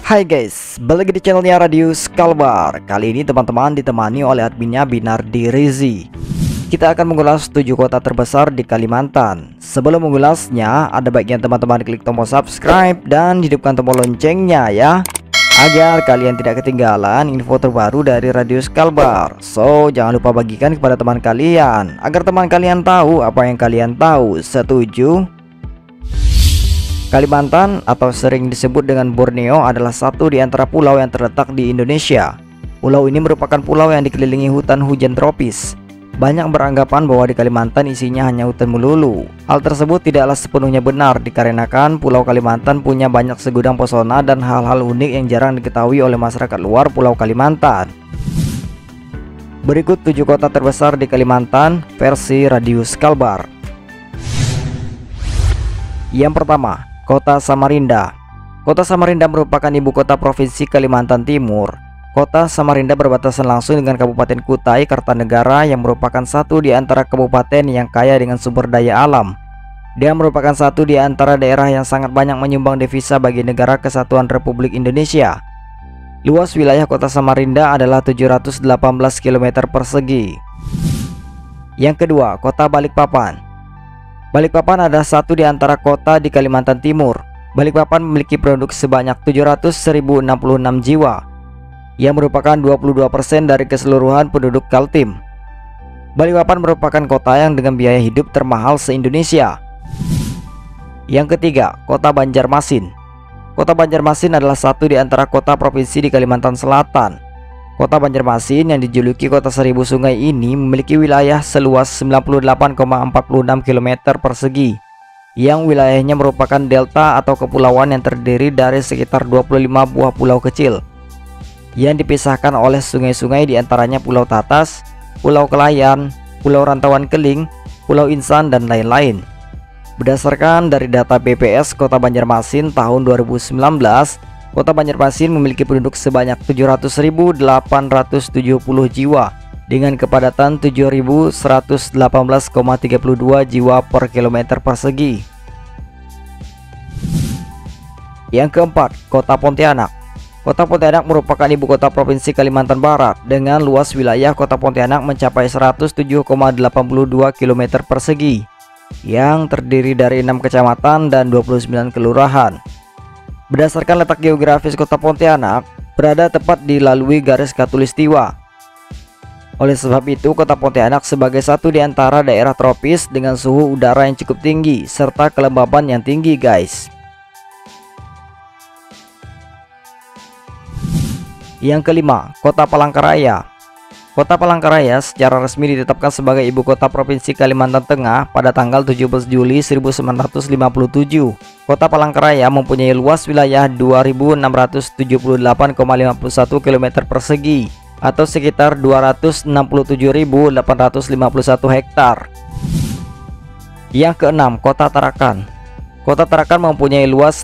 Hai guys, balik lagi di channelnya Radius Kalbar. Kali ini teman-teman ditemani oleh adminnya Binardi Rizi. Kita akan mengulas 7 kota terbesar di Kalimantan. Sebelum mengulasnya, ada baiknya teman-teman klik tombol subscribe dan hidupkan tombol loncengnya ya, agar kalian tidak ketinggalan info terbaru dari Radius Kalbar. So, jangan lupa bagikan kepada teman kalian, agar teman kalian tahu apa yang kalian tahu. Setuju? Kalimantan atau sering disebut dengan Borneo adalah satu di antara pulau yang terletak di Indonesia. Pulau ini merupakan pulau yang dikelilingi hutan hujan tropis. Banyak beranggapan bahwa di Kalimantan isinya hanya hutan melulu. Hal tersebut tidaklah sepenuhnya benar, dikarenakan Pulau Kalimantan punya banyak segudang pesona dan hal-hal unik yang jarang diketahui oleh masyarakat luar Pulau Kalimantan. Berikut 7 kota terbesar di Kalimantan versi Radius Kalbar. Yang pertama, Kota Samarinda. Kota Samarinda merupakan ibu kota provinsi Kalimantan Timur. Kota Samarinda berbatasan langsung dengan Kabupaten Kutai Kartanegara yang merupakan satu di antara kabupaten yang kaya dengan sumber daya alam. Dia merupakan satu di antara daerah yang sangat banyak menyumbang devisa bagi Negara Kesatuan Republik Indonesia. Luas wilayah Kota Samarinda adalah 718 km persegi. Yang kedua, Kota Balikpapan. Balikpapan adalah satu di antara kota di Kalimantan Timur. Balikpapan memiliki penduduk sebanyak 700.066 jiwa, yang merupakan 22% dari keseluruhan penduduk Kaltim. Balikpapan merupakan kota yang dengan biaya hidup termahal se-Indonesia. Yang ketiga, Kota Banjarmasin. Kota Banjarmasin adalah satu di antara kota provinsi di Kalimantan Selatan. Kota Banjarmasin yang dijuluki Kota Seribu Sungai ini memiliki wilayah seluas 98,46 km persegi, yang wilayahnya merupakan delta atau kepulauan yang terdiri dari sekitar 25 buah pulau kecil yang dipisahkan oleh sungai-sungai, diantaranya Pulau Tatas, Pulau Kelayan, Pulau Rantauan Keling, Pulau Insan, dan lain-lain. Berdasarkan dari data BPS Kota Banjarmasin tahun 2019, Kota Banjarmasin memiliki penduduk sebanyak 700.870 jiwa dengan kepadatan 7.118,32 jiwa per kilometer persegi. Yang keempat, Kota Pontianak. Kota Pontianak merupakan ibu kota provinsi Kalimantan Barat dengan luas wilayah Kota Pontianak mencapai 107,82 km persegi yang terdiri dari 6 kecamatan dan 29 kelurahan. Berdasarkan letak geografis Kota Pontianak berada tepat dilalui garis khatulistiwa. Oleh sebab itu, Kota Pontianak sebagai satu di antara daerah tropis dengan suhu udara yang cukup tinggi serta kelembaban yang tinggi, guys. Yang kelima, Kota Palangkaraya. Kota Palangkaraya secara resmi ditetapkan sebagai ibu kota provinsi Kalimantan Tengah pada tanggal 17 Juli 1957. Kota Palangkaraya mempunyai luas wilayah 2.678,51 km persegi atau sekitar 267.851 hektar. Yang keenam, Kota Tarakan. Kota Tarakan mempunyai luas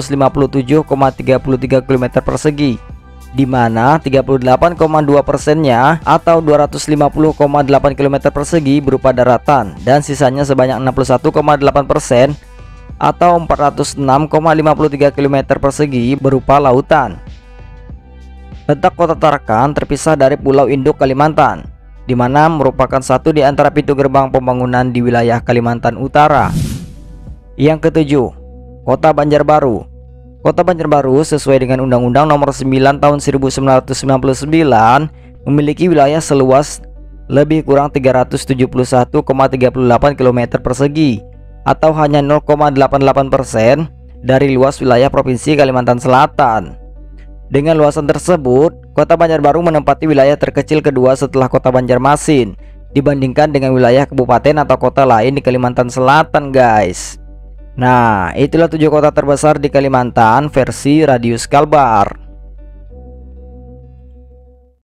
657,33 km persegi, di mana 38,2%-nya atau 250,8 km persegi berupa daratan dan sisanya sebanyak 61,8% atau 406,53 km persegi berupa lautan. Letak Kota Tarakan terpisah dari Pulau Induk Kalimantan, di mana merupakan satu di antara pintu gerbang pembangunan di wilayah Kalimantan Utara. Yang ketujuh, Kota Banjarbaru. Kota Banjarbaru sesuai dengan Undang-Undang Nomor 9 Tahun 1999 memiliki wilayah seluas lebih kurang 371,38 km persegi atau hanya 0,88% dari luas wilayah Provinsi Kalimantan Selatan. Dengan luasan tersebut, Kota Banjarbaru menempati wilayah terkecil kedua setelah Kota Banjarmasin dibandingkan dengan wilayah kabupaten atau kota lain di Kalimantan Selatan, guys. Nah, itulah 7 kota terbesar di Kalimantan versi Radius Kalbar.